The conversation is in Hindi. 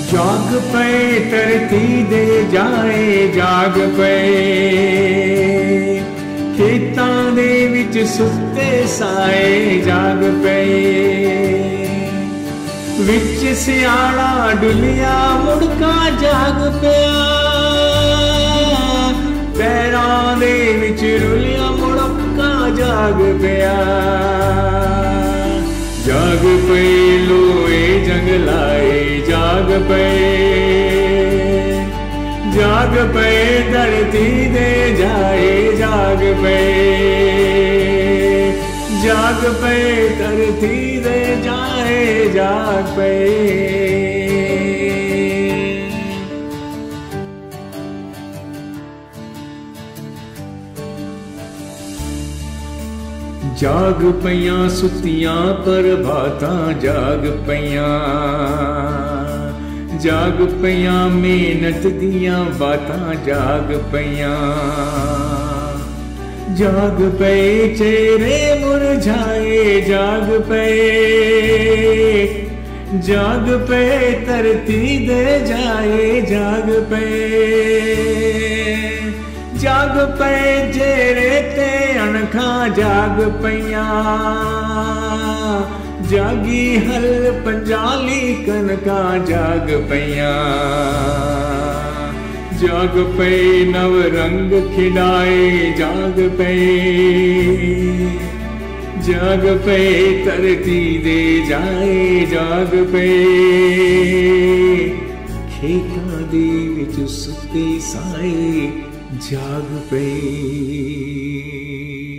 जाग पे धरती दे जाए जाग पे, खेतां दे विच सुते साए जाग पे, विच सियाला डुलिया मुड़का जाग पिया, पैरां दे विच रुलिया मुड़का जाग पिया, जाग पे लोए जंगलाए जाग पे, जाग पे धरती दे जाए जाग पे, जाग पे धरती दे जाए जाग पे। जाग पईयां सुतियां प्रभातां जाग पईयां, जाग पईयां मेहनत दियां बातां जाग पईयां, जाग पे चेहरे मुरझाए जाग पे, जाग पे धरती दे जाए जाग पे, जाग पे जेरे ते अणखा जाग पईयां, जागी हल पंजाली कनका जाग पईयां, जाग पे नव रंग खिड़ाए जाग पे, जाग पे धरती दे जाए जाग पे, खेतां दे विच सुते साए जाग पे।